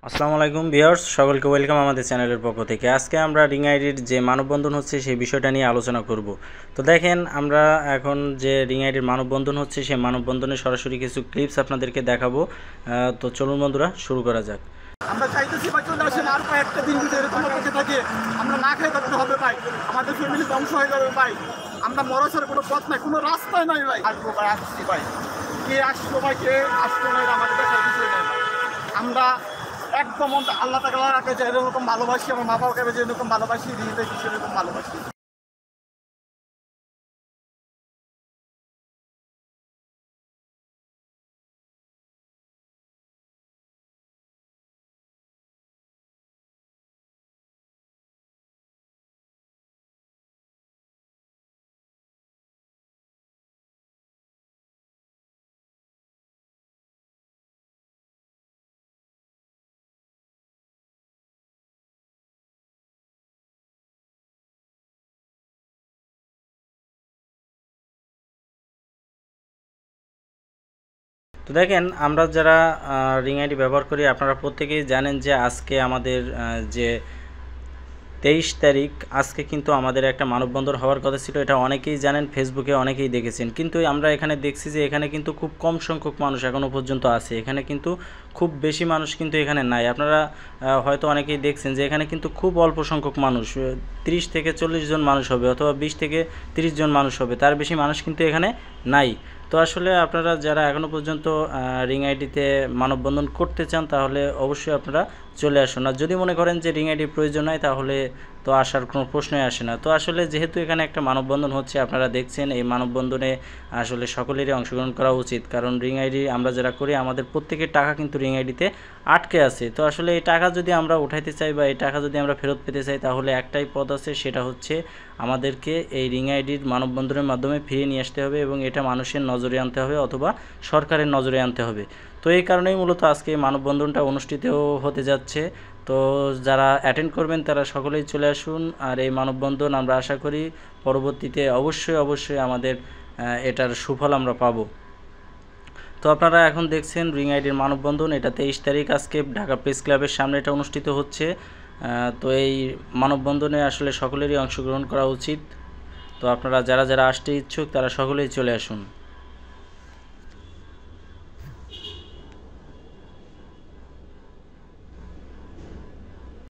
আসসালামু আলাইকুম ভিউয়ার্স, সকলকে ওয়েলকাম আমাদের চ্যানেলের পক্ষ থেকে। আজকে আমরা রিং আইডির যে মানববন্ধন হচ্ছে সেই বিষয়টা নিয়ে আলোচনা করব। তো দেখেন, আমরা এখন যে রিং আইডির মানববন্ধন হচ্ছে সেই মানববন্ধনের সরাসরি কিছু ক্লিপস আপনাদেরকে দেখাবো। তো চলুন বন্ধুরা, শুরু করা যাক। আমরা চাইতেছি ভাই চলে আসেন, আর কয়েকটা দিন যদি এরকম করতে থাকে আমরা না খেয়ে থাকতে হবে ভাই, আমাদের ফ্যামিলি ধ্বংস হয়ে যাবে ভাই। আমরা মরার কোনো পথ নাই, কোনো রাস্তায় নাই ভাই। আসবো ভাই, আসছি ভাই, কে আসলো ভাই, কে আসলো নাই আমাদের দেখার বিষয় নাই ভাই। আমরা একদম আল্লাহ তাআলাকে যেরকম ভালোবাসি, আমার মা বাবাকে যেরকম ভালোবাসি, নিজেদের সেরকম ভালোবাসি। তো দেখেন, আমরা যারা রিং আইডি ব্যবহার করি আপনারা প্রত্যেকেই জানেন যে আজকে আমাদের যে 23 তারিখ, আজকে কিন্তু আমাদের একটা মানববন্ধন হওয়ার কথা ছিল। এটা অনেকেই জানেন, ফেসবুকে অনেকেই দেখেছেন। কিন্তু আমরা এখানে দেখছি যে এখানে কিন্তু খুব কম সংখ্যক মানুষ এখনও পর্যন্ত আছে। এখানে কিন্তু খুব বেশি মানুষ কিন্তু এখানে নাই। আপনারা হয়তো অনেকেই দেখছেন যে এখানে কিন্তু খুব অল্প সংখ্যক মানুষ, 30 থেকে 40 জন মানুষ হবে, অথবা 20 থেকে 30 জন মানুষ হবে, তার বেশি মানুষ কিন্তু এখানে নাই। তো আসলে আপনারা যারা এখনও পর্যন্ত রিং আইডিতে মানববন্ধন করতে চান তাহলে অবশ্যই আপনারা চলে আসুন। আর যদি মনে করেন যে রিং আইডির প্রয়োজন হয় তাহলে তো আসার কোনো প্রশ্নই আসে না। তো আসলে যেহেতু এখানে একটা মানববন্ধন হচ্ছে, আপনারা দেখছেন, এই মানববন্ধনে আসলে সকলেরই অংশগ্রহণ করা উচিত। কারণ রিং আইডি আমরা যারা করি আমাদের প্রত্যেকের টাকা কিন্তু রিং আইডিতে আটকে আছে। তো আসলে এই টাকা যদি আমরা উঠাইতে চাই বা এই টাকা যদি আমরা ফেরত পেতে চাই তাহলে একটাই পথ আছে, সেটা হচ্ছে আমাদেরকে এই রিং আইডির মানববন্ধনের মাধ্যমে ফিরিয়ে নিয়ে আসতে হবে এবং এটা মানুষের নজরে আনতে হবে অথবা সরকারের নজরে আনতে হবে। তো এই কারণেই মূলত আজকে এই মানববন্ধনটা অনুষ্ঠিত হতে যাচ্ছে। তো যারা অ্যাটেন্ড করবেন তারা সকলেই চলে আসুন। আর এই মানববন্ধন আমরা আশা করি পরবর্তীতে অবশ্যই আমাদের এটার সুফল আমরা পাবো। তো আপনারা এখন দেখছেন রিং আইডির মানববন্ধন, এটা 23 তারিখ আজকে ঢাকা প্রেস ক্লাবের সামনে এটা অনুষ্ঠিত হচ্ছে। তো এই মানববন্ধনে আসলে সকলেরই অংশগ্রহণ করা উচিত। তো আপনারা যারা আসতে ইচ্ছুক তারা সকলেই চলে আসুন।